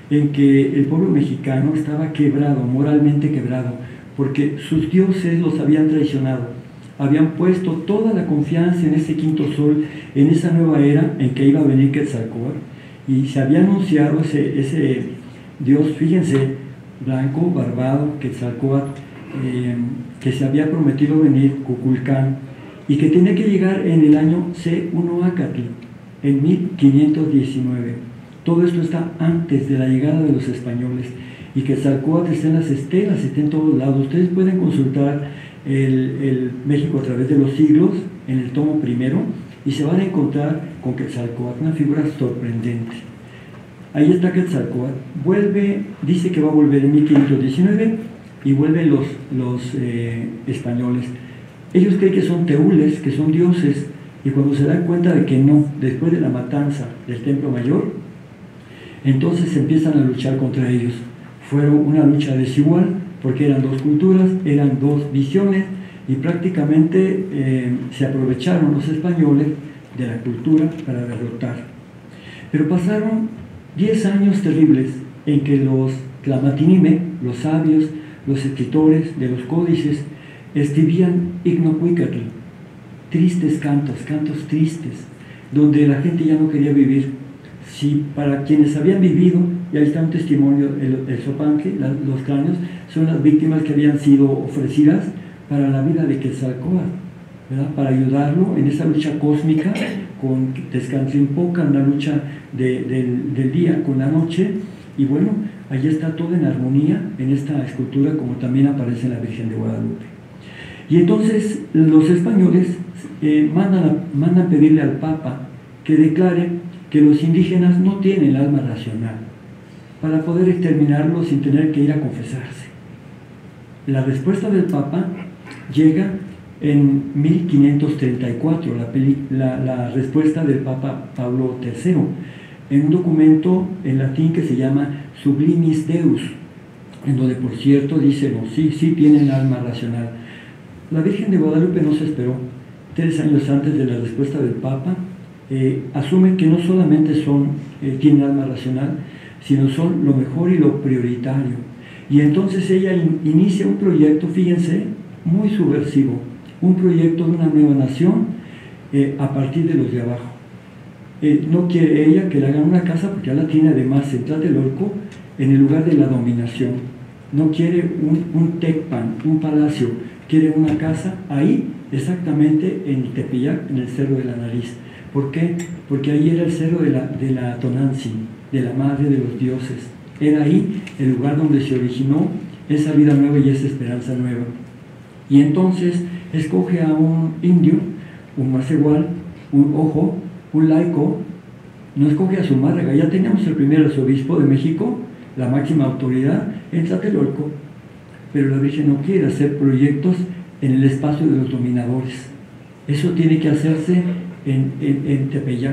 en que el pueblo mexicano estaba quebrado, moralmente quebrado, porque sus dioses los habían traicionado. Habían puesto toda la confianza en ese quinto sol, en esa nueva era en que iba a venir Quetzalcóatl, y se había anunciado ese Dios, fíjense, blanco, barbado, Quetzalcóatl, que se había prometido venir, Cuculcán, y que tenía que llegar en el año C1 en 1519. Todo esto está antes de la llegada de los españoles, y Quetzalcóatl está en las estelas, está en todos lados. Ustedes pueden consultar el México a través de los siglos en el tomo primero y se van a encontrar con Quetzalcóatl, una figura sorprendente. Ahí está Quetzalcóatl, dice que va a volver en 1519 y vuelven los españoles. Ellos creen que son teules, que son dioses, y cuando se dan cuenta de que no, después de la matanza del Templo Mayor, entonces empiezan a luchar contra ellos. Fueron una lucha desigual, porque eran dos culturas, eran dos visiones, y prácticamente se aprovecharon los españoles de la cultura para derrotar. Pero pasaron 10 años terribles en que los Tlamatinime, los sabios, los escritores de los códices, escribían Ignocuicatl, tristes cantos, cantos tristes, donde la gente ya no quería vivir. Si para quienes habían vivido, y ahí está un testimonio, el sopanque, los cráneos, son las víctimas que habían sido ofrecidas para la vida de Quetzalcóatl, ¿verdad? Para ayudarlo en esa lucha cósmica con Tezcatlipoca, en la lucha del día con la noche. Y bueno, allí está todo en armonía en esta escultura, como también aparece en la Virgen de Guadalupe. Y entonces los españoles mandan pedirle al Papa que declare que los indígenas no tienen alma racional, para poder exterminarlos sin tener que ir a confesarse. La respuesta del Papa llega en 1534, la respuesta del Papa Pablo III, en un documento en latín que se llama Sublimis Deus, en donde por cierto dice, no, sí tienen alma racional. La Virgen de Guadalupe no se esperó. 3 años antes de la respuesta del Papa, asume que no solamente tienen alma racional, sino son lo mejor y lo prioritario. Y entonces ella inicia un proyecto, fíjense, muy subversivo, un proyecto de una nueva nación a partir de los de abajo. No quiere ella que le hagan una casa, porque ya la tiene además en Tlatelolco, en el lugar de la dominación. No quiere un tecpan, un palacio, quiere una casa ahí, exactamente en Tepeyac, en el Cerro de la Nariz. ¿Por qué? Porque ahí era el cerro de la Tonantzin, de la madre de los dioses. Era ahí el lugar donde se originó esa vida nueva y esa esperanza nueva. Y entonces escoge a un indio, un macehual, un ojo, un laico. No escoge a su madre. Ya teníamos el primer arzobispo de México, la máxima autoridad, en Tlatelolco. Pero la Virgen no quiere hacer proyectos en el espacio de los dominadores. Eso tiene que hacerse en Tepeyac,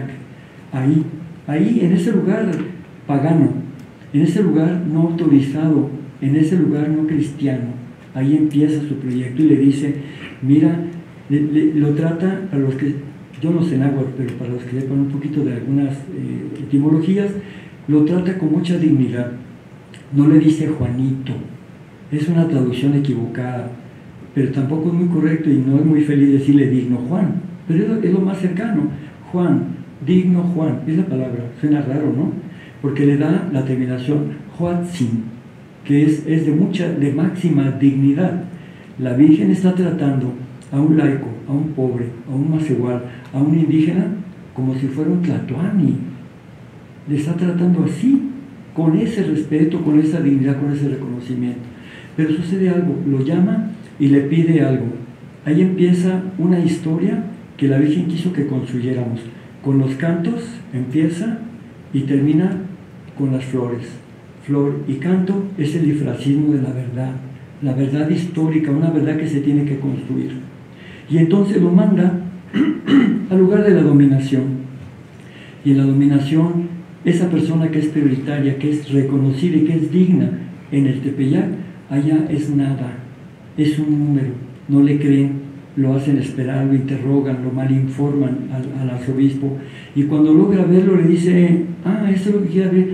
ahí en ese lugar pagano, en ese lugar no autorizado, en ese lugar no cristiano. Ahí empieza su proyecto y le dice, mira, lo trata, para los que, yo no sé náhuatl, pero para los que sepan un poquito de algunas etimologías, lo trata con mucha dignidad. No le dice Juanito, es una traducción equivocada, pero tampoco es muy correcto y no es muy feliz decirle digno Juan, pero es lo más cercano. Juan, digno Juan, es la palabra, suena raro, ¿no? Porque le da la terminación Huatzin, que es de máxima dignidad. La Virgen está tratando a un laico, a un pobre, a un macehual, a un indígena, como si fuera un tlatoani. Le está tratando así, con ese respeto, con esa dignidad, con ese reconocimiento. Pero sucede algo, lo llama y le pide algo. Ahí empieza una historia que la Virgen quiso que construyéramos. Con los cantos empieza y termina con las flores. Flor y canto es el difracismo de la verdad histórica, una verdad que se tiene que construir. Y entonces lo manda al lugar de la dominación. Y en la dominación, esa persona que es prioritaria, que es reconocida y que es digna en el Tepeyac, allá es nada, es un número, no le creen, lo hacen esperar, lo interrogan, lo malinforman al arzobispo, y cuando logra verlo le dice, esto es lo que quiere ver,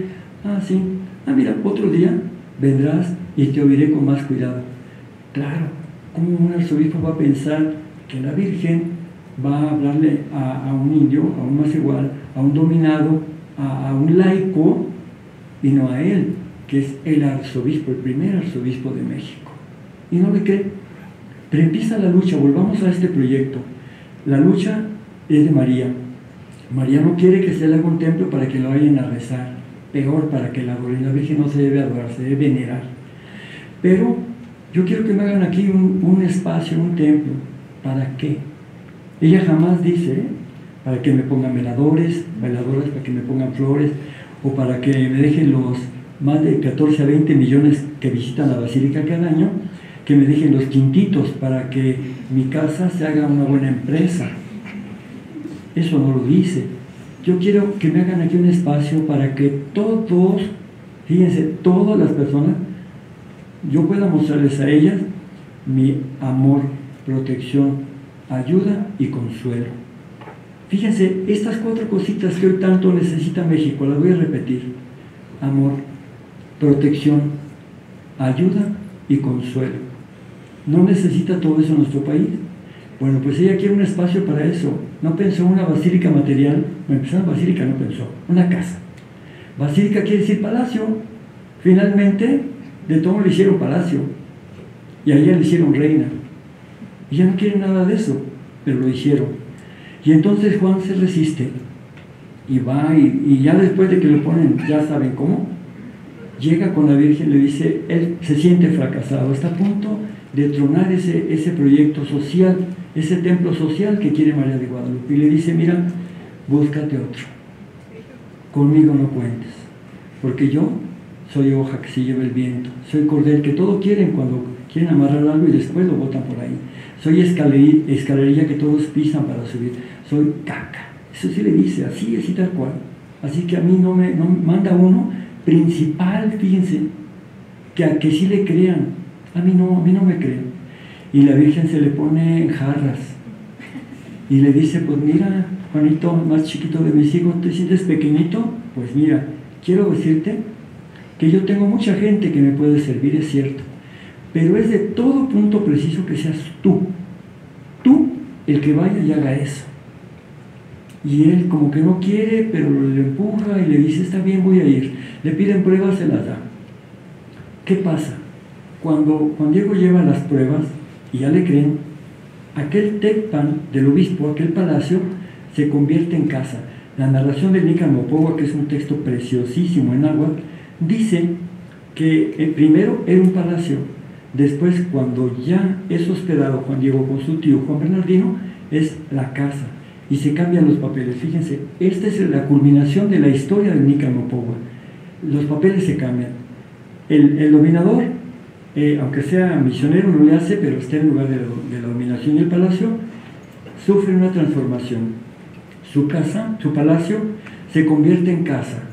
Ah, sí. Ah, mira, otro día vendrás y te oiré con más cuidado. Claro, ¿cómo un arzobispo va a pensar que la Virgen va a hablarle a un indio, a un más igual, a un dominado, a un laico, y no a él, que es el arzobispo, el primer arzobispo de México? Y no le cree. Pero empieza la lucha. Volvamos a este proyecto. La lucha es de María. María no quiere que se le haga un templo para que lo vayan a rezar, peor, para que la adoren. La Virgen no se debe adorar, se debe venerar. Pero yo quiero que me hagan aquí un espacio, un templo. ¿Para qué? Ella jamás dice, para que me pongan veladoras, para que me pongan flores, o para que me dejen los más de 14 a 20 millones que visitan la Basílica cada año, que me dejen los quintitos para que mi casa se haga una buena empresa. Eso no lo dice. Yo quiero que me hagan aquí un espacio para que todos, fíjense, todas las personas, yo pueda mostrarles a ellas mi amor, protección, ayuda y consuelo. Fíjense, estas 4 cositas que hoy tanto necesita México, las voy a repetir: amor, protección, ayuda y consuelo. ¿No necesita todo eso nuestro país? Bueno, pues ella quiere un espacio para eso. No pensó una basílica material, basílica no pensó, una casa. Basílica quiere decir palacio. Finalmente, de todo le hicieron palacio, y a ella le hicieron reina. Ella no quiere nada de eso, pero lo hicieron. Y entonces Juan se resiste, y va, y ya después de que lo ponen, ya saben cómo, llega con la Virgen, le dice, él se siente fracasado, está a punto de tronar ese proyecto social, ese templo social que quiere María de Guadalupe, y le dice: mira, búscate otro, conmigo no cuentes, porque yo soy hoja que se lleva el viento, soy cordel que todo quieren cuando quieren amarrar algo y después lo botan por ahí, soy escalerilla que todos pisan para subir, soy caca. Eso sí le dice, así tal cual. Así que a mí no manda uno principal, fíjense, que sí le crean. A mí no me creen. Y la Virgen se le pone en jarras y le dice: pues mira, Juanito, más chiquito de mis hijos, ¿te sientes pequeñito? Pues mira, quiero decirte que yo tengo mucha gente que me puede servir, es cierto, pero es de todo punto preciso que seas tú el que vaya y haga eso. Y él como que no quiere, pero le empuja y le dice: está bien, voy a ir. Le piden pruebas, se las da. ¿Qué pasa? Cuando Juan Diego lleva las pruebas y ya le creen, aquel tecpan del obispo, aquel palacio, se convierte en casa. La narración del Nícar Mopogua, que es un texto preciosísimo en náhuatl, dice que primero era un palacio, después, cuando ya es hospedado Juan Diego con su tío Juan Bernardino, es la casa, y se cambian los papeles. Fíjense, esta es la culminación de la historia del Nícar Mopogua. Los papeles se cambian. El dominador, aunque sea misionero, no le hace, pero está en lugar de la dominación, y el palacio sufre una transformación. Su casa, su palacio, se convierte en casa,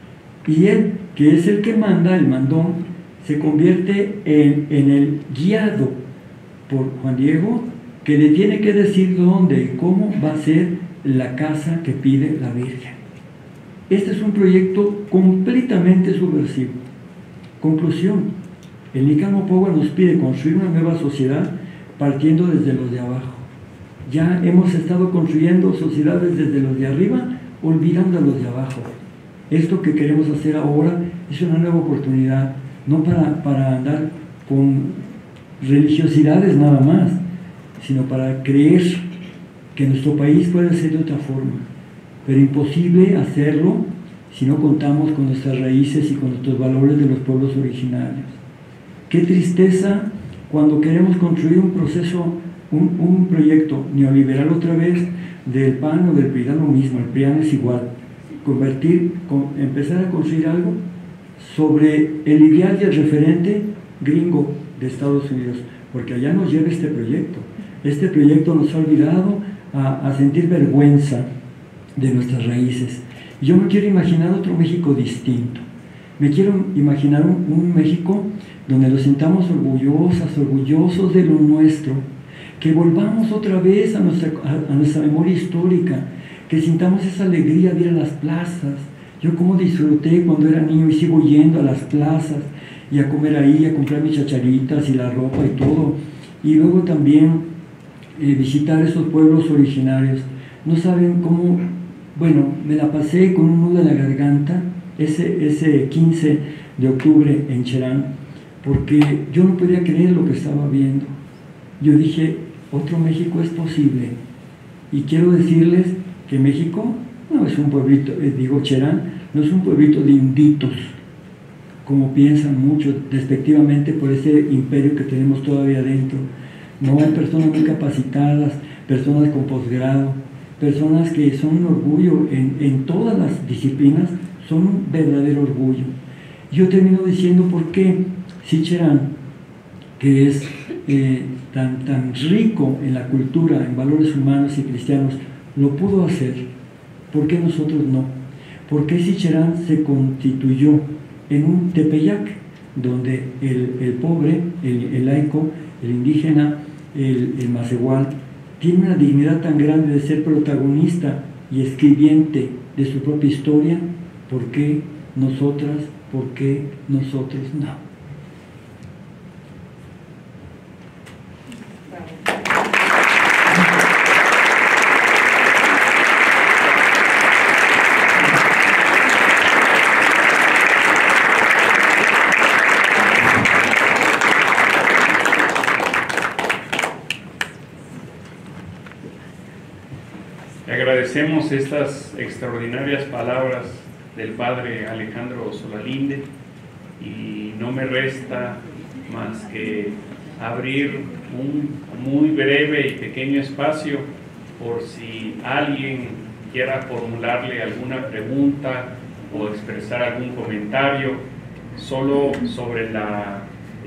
y él, que es el que manda, el mandón, se convierte en el guiado por Juan Diego, que le tiene que decir dónde y cómo va a ser la casa que pide la Virgen. Este es un proyecto completamente subversivo. Conclusión: el Nícar Mopogua nos pide construir una nueva sociedad partiendo desde los de abajo. Ya hemos estado construyendo sociedades desde los de arriba, olvidando a los de abajo. Esto que queremos hacer ahora es una nueva oportunidad, no para andar con religiosidades nada más, sino para creer que nuestro país puede ser de otra forma, pero imposible hacerlo si no contamos con nuestras raíces y con nuestros valores de los pueblos originarios. Qué tristeza cuando queremos construir un proceso, un proyecto neoliberal otra vez, del PAN o del PRI, da lo mismo, el PRIAN es igual, empezar a construir algo sobre el ideal y el referente gringo de Estados Unidos, porque allá nos lleva este proyecto. Este proyecto nos ha olvidado a sentir vergüenza de nuestras raíces. Y yo me quiero imaginar otro México distinto. Me quiero imaginar un México donde nos sintamos orgullosos de lo nuestro, que volvamos otra vez a nuestra memoria histórica, que sintamos esa alegría de ir a las plazas, Yo como disfruté cuando era niño y sigo yendo a las plazas y a comer ahí, a comprar mis chacharitas y la ropa y todo. Y luego también visitar esos pueblos originarios. No saben cómo, bueno, me la pasé con un nudo en la garganta ese 15 de octubre en Cherán, porque yo no podía creer lo que estaba viendo. Yo dije, otro México es posible. Y quiero decirles que México no es un pueblito, digo Cherán, no es un pueblito de inditos, como piensan muchos despectivamente por ese imperio que tenemos todavía dentro. No, hay personas muy capacitadas, personas con posgrado, personas que son un orgullo en todas las disciplinas, son un verdadero orgullo. Yo termino diciendo por qué si Cherán, que es tan rico en la cultura, en valores humanos y cristianos, lo pudo hacer, ¿por qué nosotros no? ¿Por qué si Cherán se constituyó en un tepeyac, donde el pobre, el laico, el indígena, el macehual, tiene una dignidad tan grande de ser protagonista y escribiente de su propia historia? ¿Por qué nosotras, por qué nosotros no? Agradecemos estas extraordinarias palabras del padre Alejandro Solalinde, y no me resta más que abrir un muy breve y pequeño espacio por si alguien quiera formularle alguna pregunta o expresar algún comentario, solo sobre la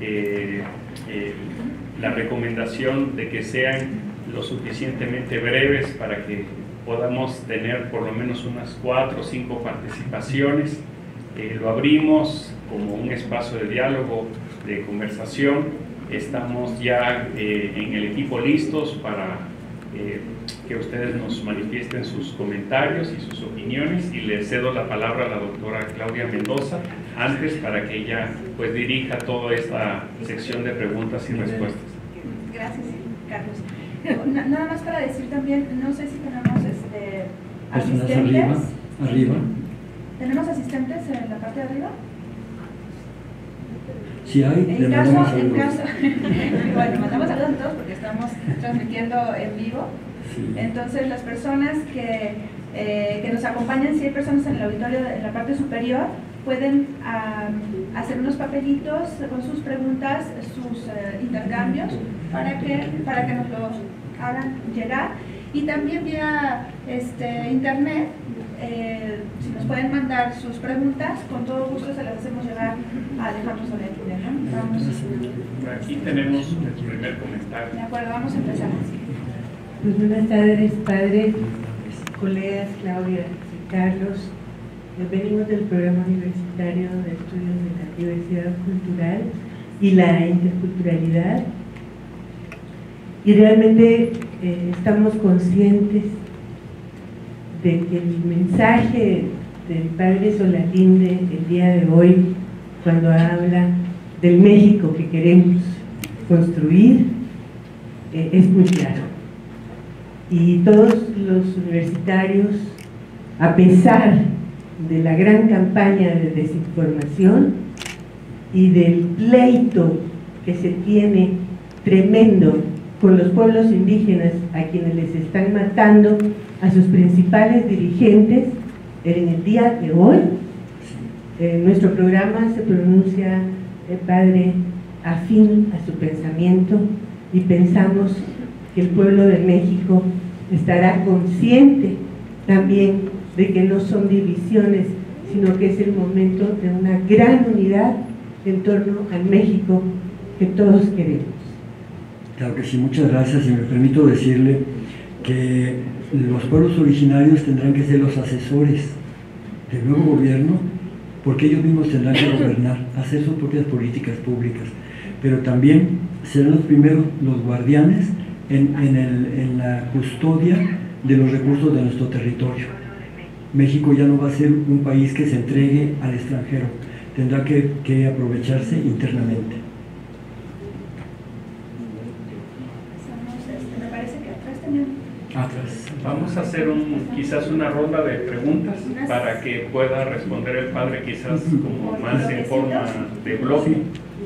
recomendación de que sean lo suficientemente breves para que podamos tener por lo menos unas 4 o 5 participaciones. Lo abrimos como un espacio de diálogo, de conversación. Estamos ya en el equipo listos para que ustedes nos manifiesten sus comentarios y sus opiniones, y les cedo la palabra a la doctora Claudia Mendoza antes para que ella pues dirija toda esta sección de preguntas y respuestas. Gracias, Carlos. Nada más para decir también, no sé si tenemos asistentes. Arriba. ¿Tenemos asistentes en la parte de arriba? Si hay, en caso, bueno, mandamos saludos a todos porque estamos transmitiendo en vivo. Sí. Entonces, las personas que nos acompañan, si hay personas en el auditorio en la parte superior, pueden hacer unos papelitos con sus preguntas, sus intercambios, para que nos los hagan llegar. Y también vía internet, si nos pueden mandar sus preguntas, con todo gusto se las hacemos llegar a Alejandro Solalinde, ¿no? Vamos. Aquí tenemos nuestro primer comentario. De acuerdo, vamos a empezar. Pues buenas tardes, padre, colegas Claudia y Carlos. Venimos del Programa Universitario de Estudios de la Diversidad Cultural y la Interculturalidad, y realmente estamos conscientes de que el mensaje del padre Solalinde el día de hoy, cuando habla del México que queremos construir, es muy claro. Y todos los universitarios, a pesar de la gran campaña de desinformación y del pleito que se tiene tremendo con los pueblos indígenas, a quienes les están matando a sus principales dirigentes, en el día de hoy nuestro programa se pronuncia, padre, afín a su pensamiento, y pensamos que el pueblo de México estará consciente también de que no son divisiones, sino que es el momento de una gran unidad en torno al México que todos queremos. Claro que sí, muchas gracias, y me permito decirle que los pueblos originarios tendrán que ser los asesores del nuevo gobierno, porque ellos mismos tendrán que gobernar, hacer sus propias políticas públicas, pero también serán los primeros, los guardianes en la custodia de los recursos de nuestro territorio. México ya no va a ser un país que se entregue al extranjero, tendrá que aprovecharse internamente. Me parece que atrás tenemos. Atrás. Vamos a hacer quizás una ronda de preguntas para que pueda responder el padre, quizás como más en forma de bloque.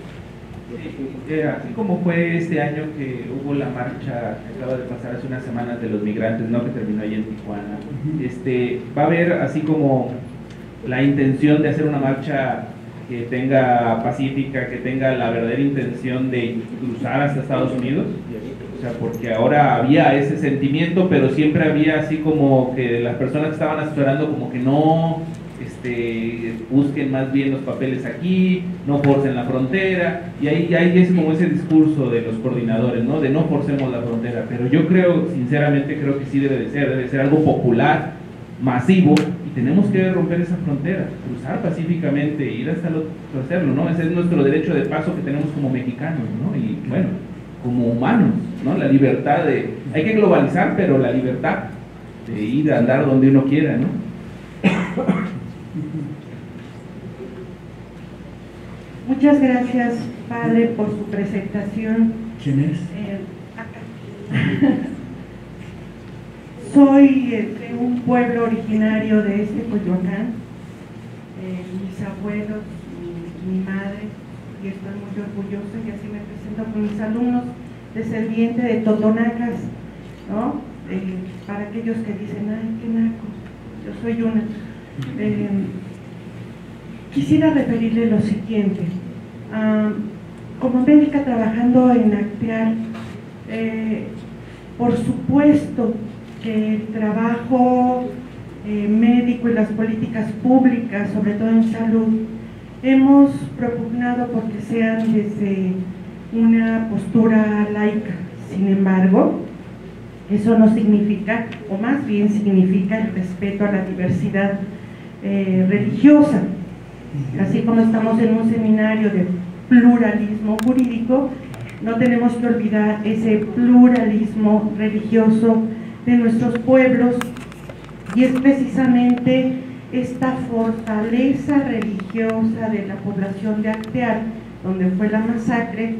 Así como fue este año que hubo la marcha que acaba de pasar hace unas semanas de los migrantes, ¿no?, que terminó ahí en Tijuana, va a haber así como la intención de hacer una marcha que tenga pacífica, que tenga la verdadera intención de cruzar hasta Estados Unidos. O sea, porque ahora había ese sentimiento, pero siempre había así como que las personas que estaban asesorando como que no busquen más bien los papeles aquí, no forcen la frontera, y ahí es como ese discurso de los coordinadores, ¿no?, de no forcemos la frontera. Pero yo creo, sinceramente creo que sí debe ser algo popular, masivo, y tenemos que romper esa frontera, cruzar pacíficamente, ir hasta hacerlo, ¿no? Ese es nuestro derecho de paso que tenemos como mexicanos, ¿no? Y bueno, como humanos, ¿no? La libertad hay que globalizar, pero la libertad de ir a andar donde uno quiera, ¿no? Muchas gracias, padre, por su presentación. ¿Quién es? Acá. Soy de un pueblo originario de Coyoacán. Mis abuelos, mi madre, y estoy muy orgullosa, y así me presento con mis alumnos, descendiente de totonacas, ¿no? Para aquellos que dicen, ay, qué naco, yo soy una. Quisiera referirle lo siguiente. Como médica trabajando en Acteal, por supuesto que el trabajo médico y las políticas públicas, sobre todo en salud, hemos propugnado porque sean desde una postura laica. Sin embargo, eso no significa, o más bien significa el respeto a la diversidad religiosa. Así como estamos en un seminario de pluralismo jurídico, no tenemos que olvidar ese pluralismo religioso de nuestros pueblos, y es precisamente esta fortaleza religiosa de la población de Acteal, donde fue la masacre,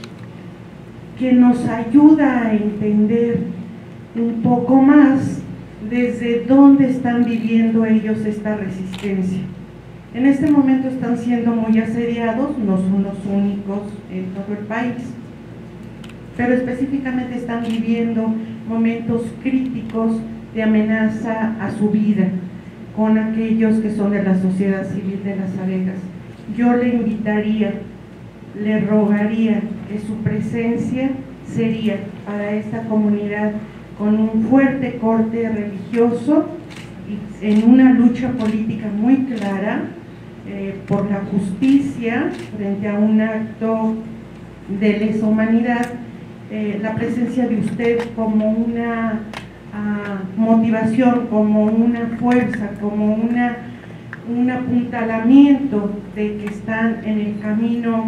que nos ayuda a entender un poco más desde dónde están viviendo ellos esta resistencia. En este momento están siendo muy asediados, no son los únicos en todo el país, pero específicamente están viviendo momentos críticos de amenaza a su vida con aquellos que son de la sociedad civil de Las Abejas. Yo le invitaría, le rogaría que su presencia sería para esta comunidad con un fuerte corte religioso y en una lucha política muy clara por la justicia frente a un acto de lesa humanidad. La presencia de usted como una motivación, como una fuerza, como un apuntalamiento de que están en el camino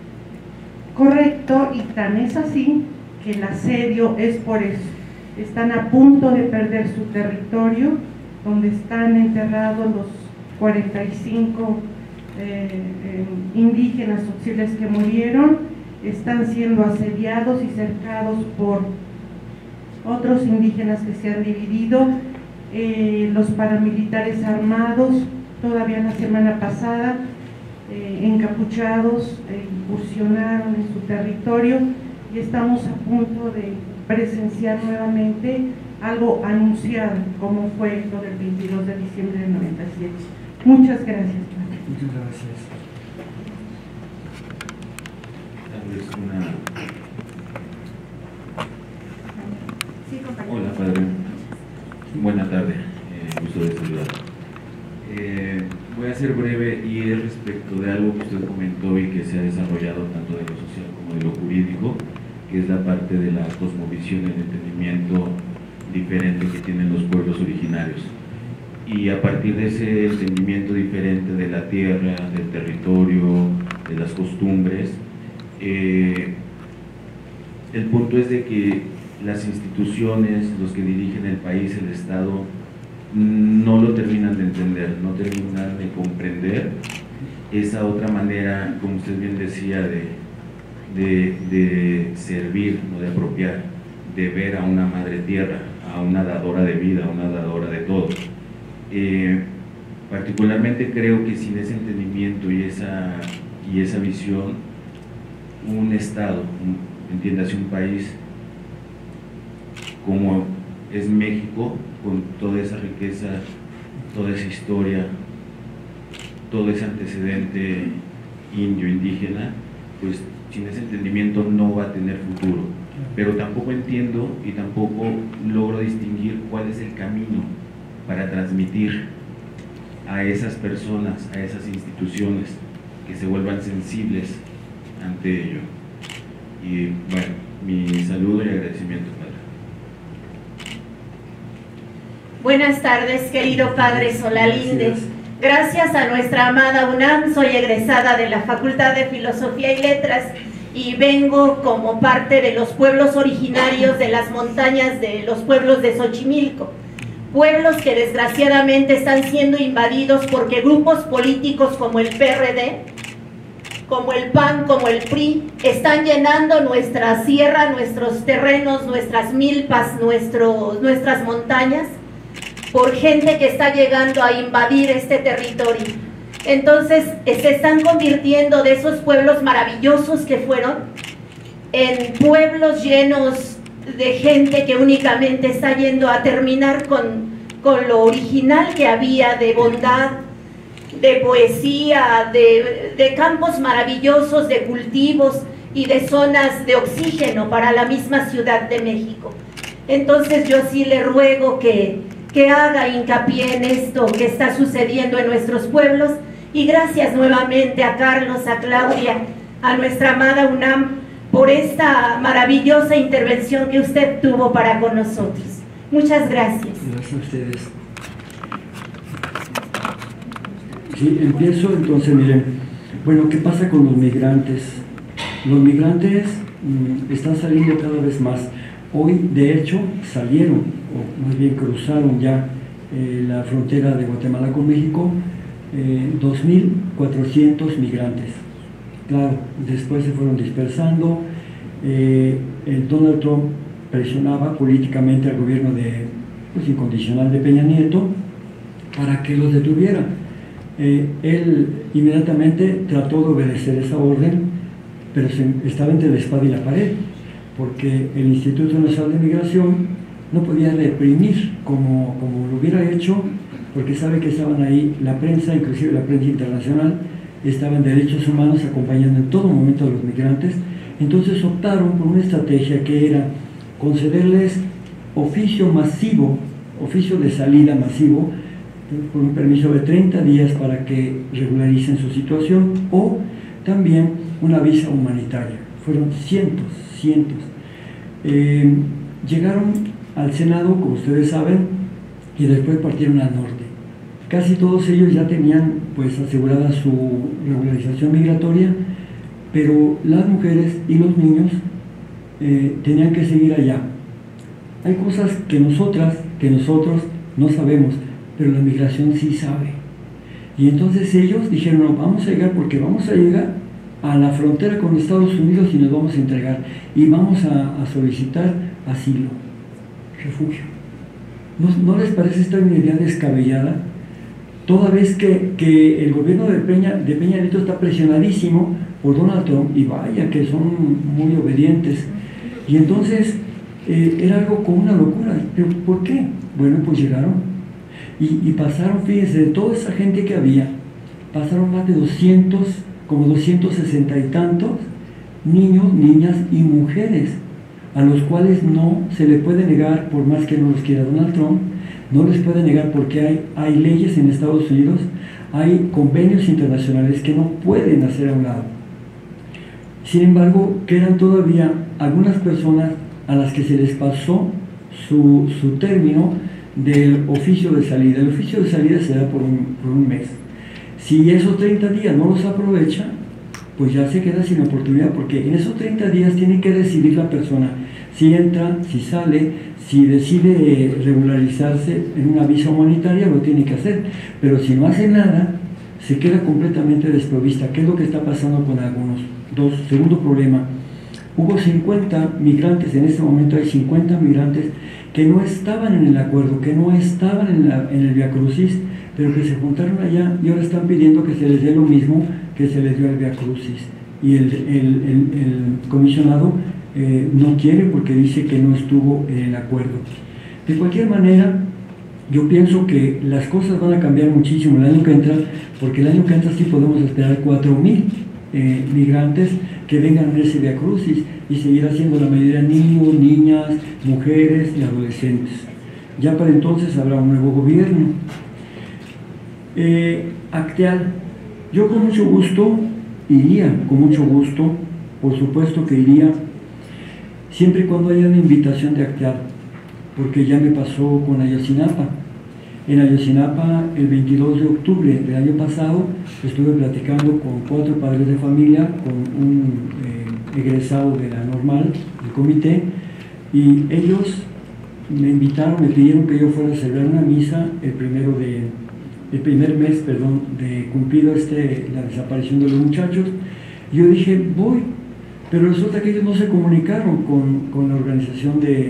correcto, y tan es así que el asedio es por eso. Están a punto de perder su territorio, donde están enterrados los 45 indígenas tzotziltes que murieron. Están siendo asediados y cercados por otros indígenas que se han dividido. Los paramilitares armados, todavía la semana pasada, encapuchados, incursionaron en su territorio, y estamos a punto de presenciar nuevamente algo anunciado, como fue lo del 22 de diciembre del 97. Muchas gracias, padre. Muchas gracias. Hola, padre. Buena tarde. Gusto de saludar. Voy a ser breve, y es respecto de algo que usted comentó y que se ha desarrollado tanto de lo social como de lo jurídico, que es la parte de la cosmovisión y el entendimiento diferente que tienen los pueblos originarios. Y a partir de ese entendimiento diferente de la tierra, del territorio, de las costumbres, el punto es de que las instituciones, los que dirigen el país, el Estado, no lo terminan de entender, no terminan de comprender esa otra manera, como usted bien decía, de servir, no de apropiar, de ver a una madre tierra, a una dadora de vida, a una dadora de todo. Particularmente creo que sin ese entendimiento y esa visión, un Estado, entiéndase un país como es México, con toda esa riqueza, toda esa historia, todo ese antecedente indio, indígena, pues sin ese entendimiento no va a tener futuro. Pero tampoco entiendo y tampoco logro distinguir cuál es el camino para transmitir a esas personas, a esas instituciones, que se vuelvan sensibles ante ello. Y bueno, mi saludo y agradecimiento, padre. Buenas tardes, querido padre Solalinde. Gracias a nuestra amada UNAM, soy egresada de la Facultad de Filosofía y Letras y vengo como parte de los pueblos originarios de las montañas de los pueblos de Xochimilco. Pueblos que desgraciadamente están siendo invadidos porque grupos políticos como el PRD, como el PAN, como el PRI, están llenando nuestra sierra, nuestros terrenos, nuestras milpas, nuestras montañas, por gente que está llegando a invadir este territorio. Entonces se están convirtiendo de esos pueblos maravillosos que fueron en pueblos llenos de gente que únicamente está yendo a terminar con lo original que había de bondad, de poesía, de campos maravillosos, de cultivos y de zonas de oxígeno para la misma Ciudad de México. Entonces yo sí le ruego que haga hincapié en esto que está sucediendo en nuestros pueblos, y gracias nuevamente a Carlos, a Claudia, a nuestra amada UNAM por esta maravillosa intervención que usted tuvo para con nosotros. Muchas gracias. Gracias a ustedes. Sí, empiezo entonces, miren, bueno, ¿qué pasa con los migrantes? Los migrantes están saliendo cada vez más. Hoy, de hecho, salieron, o más bien cruzaron ya la frontera de Guatemala con México, 2.400 migrantes. Claro, después se fueron dispersando. El Donald Trump presionaba políticamente al gobierno incondicional de Peña Nieto para que los detuviera. Él inmediatamente trató de obedecer esa orden, pero estaba entre la espada y la pared, porque el Instituto Nacional de Migración no podía reprimir como lo hubiera hecho, porque sabe que estaban ahí la prensa, inclusive la prensa internacional, estaban derechos humanos acompañando en todo momento a los migrantes. Entonces optaron por una estrategia que era concederles oficio de salida masivo, por un permiso de 30 días para que regularicen su situación, o también una visa humanitaria. Fueron cientos. Llegaron al Senado, como ustedes saben, y después partieron al norte. Casi todos ellos ya tenían pues asegurada su regularización migratoria, pero las mujeres y los niños tenían que seguir allá. Hay cosas que nosotros no sabemos, pero la migración sí sabe. Y entonces ellos dijeron, no, vamos a llegar porque vamos a llegar a la frontera con Estados Unidos y nos vamos a entregar y vamos a solicitar asilo, refugio. ¿No les parece esta una idea descabellada? Toda vez que el gobierno de Peña Nieto está presionadísimo por Donald Trump, y vaya que son muy obedientes, y entonces era algo como una locura. ¿Pero por qué? Bueno, pues llegaron y pasaron, fíjense, de toda esa gente que había, pasaron más de 260 y tantos niños, niñas y mujeres, a los cuales no se le puede negar, por más que no los quiera Donald Trump, no les puede negar, porque hay leyes en Estados Unidos, hay convenios internacionales que no pueden hacer a un lado. Sin embargo, quedan todavía algunas personas a las que se les pasó su término del oficio de salida. El oficio de salida se da por un mes. Si esos 30 días no los aprovecha, pues ya se queda sin oportunidad, porque en esos 30 días tiene que decidir la persona si entra, si sale, si decide regularizarse en una visa humanitaria, lo tiene que hacer, pero si no hace nada, se queda completamente desprovista. ¿Qué es lo que está pasando con algunos? Segundo problema, hubo 50 migrantes, en este momento hay 50 migrantes que no estaban en el acuerdo, que no estaban en el Via Crucis, pero que se juntaron allá y ahora están pidiendo que se les dé lo mismo que se les dio al Via Crucis. Y el comisionado no quiere porque dice que no estuvo en el acuerdo. De cualquier manera, yo pienso que las cosas van a cambiar muchísimo el año que entra, porque el año que entra sí podemos esperar 4,000 migrantes que vengan en ese Via Crucis y seguirá siendo la mayoría niños, niñas, mujeres y adolescentes. Ya para entonces habrá un nuevo gobierno. Acteal, yo con mucho gusto iría, con mucho gusto, por supuesto que iría, siempre y cuando haya una invitación de Acteal, porque ya me pasó con Ayotzinapa. En Ayotzinapa, el 22 de octubre del año pasado, estuve platicando con 4 padres de familia, con un egresado de la normal, del comité, y ellos me invitaron, me pidieron que yo fuera a celebrar una misa el primer mes de cumplido la desaparición de los muchachos. Yo dije, voy, pero resulta que ellos no se comunicaron con la organización de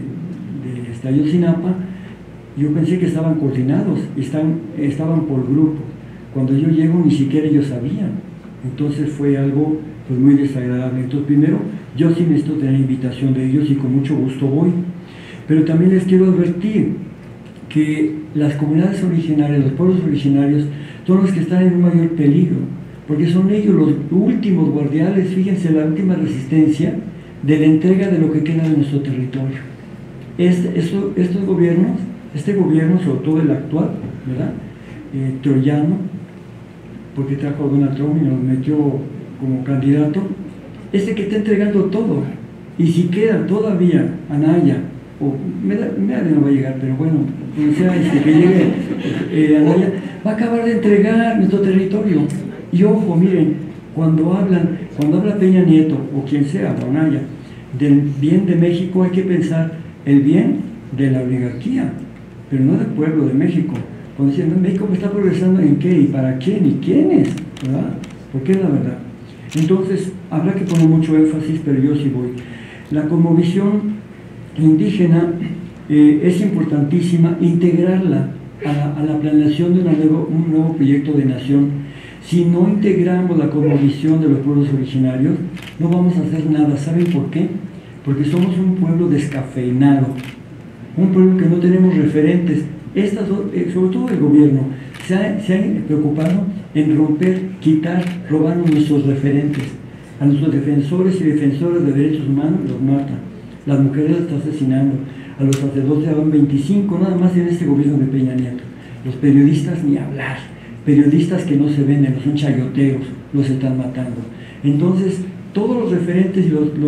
Ayotzinapa. Yo pensé que estaban coordinados, estaban por grupo. Cuando yo llego ni siquiera ellos sabían. Entonces fue algo pues muy desagradable. Entonces primero, yo sí necesito tener invitación de ellos y con mucho gusto voy. Pero también les quiero advertir que las comunidades originarias, los pueblos originarios, son los que están en un mayor peligro, porque son ellos los últimos guardianes, fíjense, la última resistencia de la entrega de lo que queda de nuestro territorio. Estos gobiernos, este gobierno, sobre todo el actual, ¿verdad? Troyano, porque trajo a Donald Trump y nos metió como candidato, que está entregando todo, y si queda todavía Anaya, o Medellín no va a llegar, pero bueno, como sea que llegue Anaya, va a acabar de entregar nuestro territorio. Y ojo, miren, cuando habla Peña Nieto, o quien sea, o Anaya, del bien de México, hay que pensar el bien de la oligarquía, pero no del pueblo de México. Cuando dicen, México está progresando en qué, y para quién, y quiénes, ¿verdad? Porque es la verdad. Entonces, habrá que poner mucho énfasis, pero yo sí voy. La cosmovisión indígena es importantísima, integrarla a la planeación de un nuevo proyecto de nación. Si no integramos la cosmovisión de los pueblos originarios, no vamos a hacer nada. ¿Saben por qué? Porque somos un pueblo descafeinado, un pueblo que no tenemos referentes. Sobre todo el gobierno, se han preocupado en romper, quitar, robar nuestros referentes. A nuestros defensores y defensoras de derechos humanos los matan. Las mujeres las está asesinando. A los sacerdotes van 25, nada más en este gobierno de Peña Nieto. Los periodistas ni hablar. Periodistas que no se venden, no son chayoteros, los están matando. Entonces, todos los referentes y los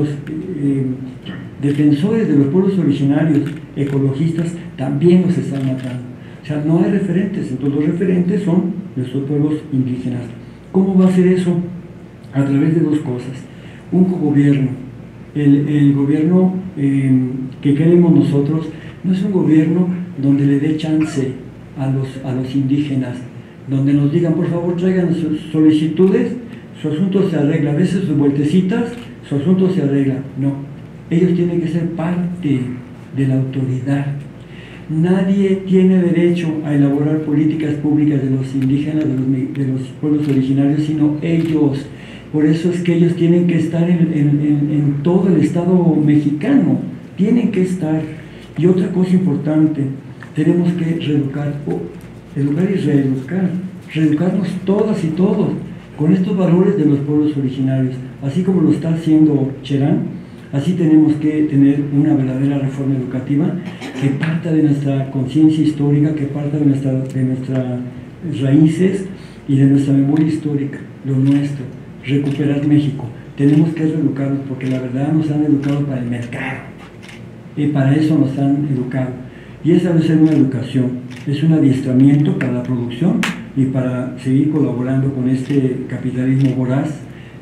defensores de los pueblos originarios, ecologistas, también los están matando. O sea, no hay referentes, entonces los referentes son nuestros pueblos indígenas. ¿Cómo va a ser eso? A través de 2 cosas. Un cogobierno. El gobierno que queremos nosotros no es un gobierno donde le dé chance a los indígenas, donde nos digan, por favor, traigan sus solicitudes, su asunto se arregla, a veces sus vueltecitas, su asunto se arregla. No, ellos tienen que ser parte de la autoridad. Nadie tiene derecho a elaborar políticas públicas de los indígenas, de los pueblos originarios, sino ellos. Por eso es que ellos tienen que estar en todo el Estado mexicano, tienen que estar. Y otra cosa importante, tenemos que educar y reeducar, reeducarnos todas y todos con estos valores de los pueblos originarios, así como lo está haciendo Cherán. Así tenemos que tener una verdadera reforma educativa que parta de nuestra conciencia histórica, que parta de nuestras raíces y de nuestra memoria histórica, lo nuestro, recuperar México. Tenemos que reeducarnos porque la verdad nos han educado para el mercado y para eso nos han educado. Y esa debe ser una educación, es un adiestramiento para la producción y para seguir colaborando con este capitalismo voraz,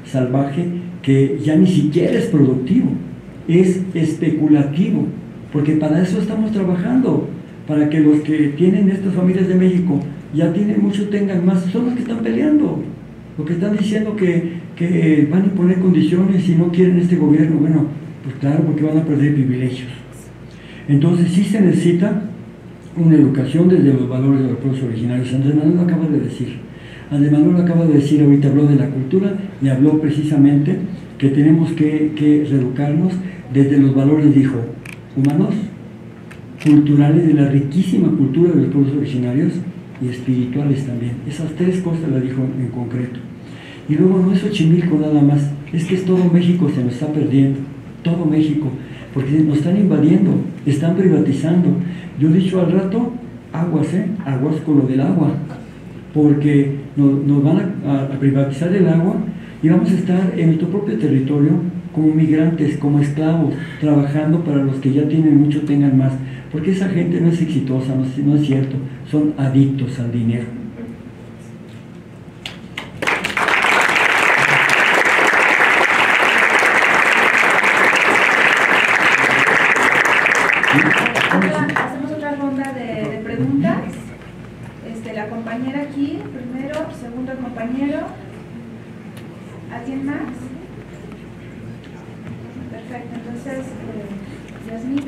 salvaje que ya ni siquiera es productivo, es especulativo, porque para eso estamos trabajando, para que los que tienen estas familias de México ya tienen mucho, tengan más, son los que están peleando, los que están diciendo que van a imponer condiciones y no quieren este gobierno. Bueno, pues claro, porque van a perder privilegios. Entonces sí se necesita una educación desde los valores de los pueblos originarios. Andrés Manuel lo acaba de decir. Andrés Manuel lo acaba de decir, ahorita habló de la cultura y habló precisamente que tenemos que reeducarnos desde los valores, dijo, humanos, culturales, de la riquísima cultura de los pueblos originarios, y espirituales también. Esas tres cosas las dijo en concreto. Y luego no es Xochimilco nada más, es que es todo México, se nos está perdiendo, todo México, porque nos están invadiendo, están privatizando. Yo he dicho al rato, aguas, aguas con lo del agua, porque nos van a privatizar el agua y vamos a estar en nuestro propio territorio como migrantes, como esclavos, trabajando para los que ya tienen mucho tengan más, porque esa gente no es exitosa, no es cierto, son adictos al dinero. Hacemos otra ronda de preguntas. La compañera aquí, primero, segundo el compañero. ¿Alguien más? Perfecto, entonces, Yasmín,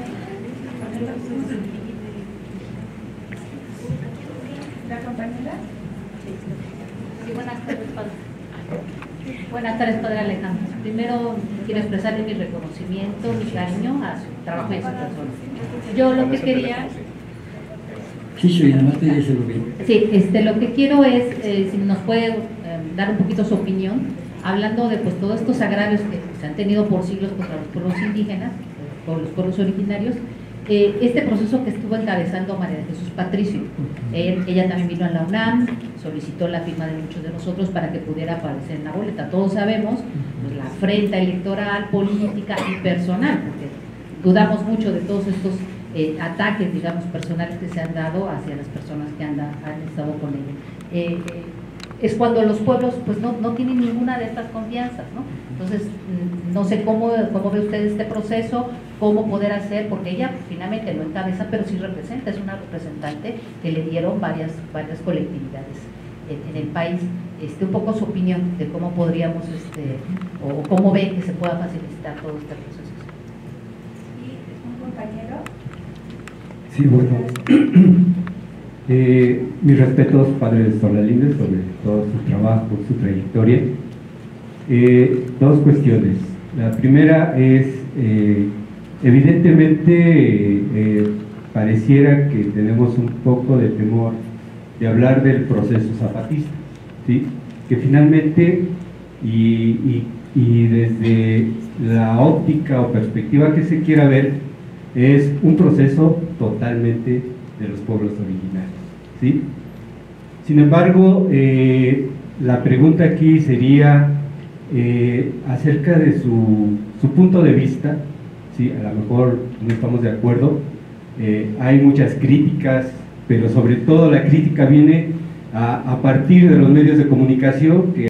¿la compañera? Sí, buenas tardes, padre. Buenas tardes, padre Alejandro. Primero quiero expresarle mi reconocimiento, mi cariño a su trabajo y a su persona. Yo lo que quería... Sí, nada más te decirlo bien. Sí, lo que quiero es, si nos puede dar un poquito su opinión, hablando de pues todos estos agravios que se han tenido por siglos contra los pueblos indígenas, por los pueblos originarios, este proceso que estuvo encabezando María de Jesús Patricio. Ella también vino a la UNAM, solicitó la firma de muchos de nosotros para que pudiera aparecer en la boleta. Todos sabemos pues, la afrenta electoral, política y personal, porque dudamos mucho de todos estos ataques, digamos, personales que se han dado hacia las personas que han estado con ella. Es cuando los pueblos pues no tienen ninguna de estas confianzas, ¿no? Entonces, no sé cómo ve usted este proceso, cómo poder hacer, porque ella finalmente no encabeza, pero sí representa, es una representante que le dieron varias colectividades en el país. Un poco su opinión de cómo podríamos, o cómo ve que se pueda facilitar todo este proceso. ¿Y un compañero? Sí, bueno, mis respetos, padre Solalinde, sobre todo su trabajo, su trayectoria. Dos cuestiones. La primera es, evidentemente, pareciera que tenemos un poco de temor de hablar del proceso zapatista, ¿sí? Que finalmente, y desde la óptica o perspectiva que se quiera ver, es un proceso totalmente de los pueblos originarios, ¿sí? Sin embargo, la pregunta aquí sería acerca de su punto de vista, ¿sí? A lo mejor no estamos de acuerdo, hay muchas críticas, pero sobre todo la crítica viene a partir de los medios de comunicación que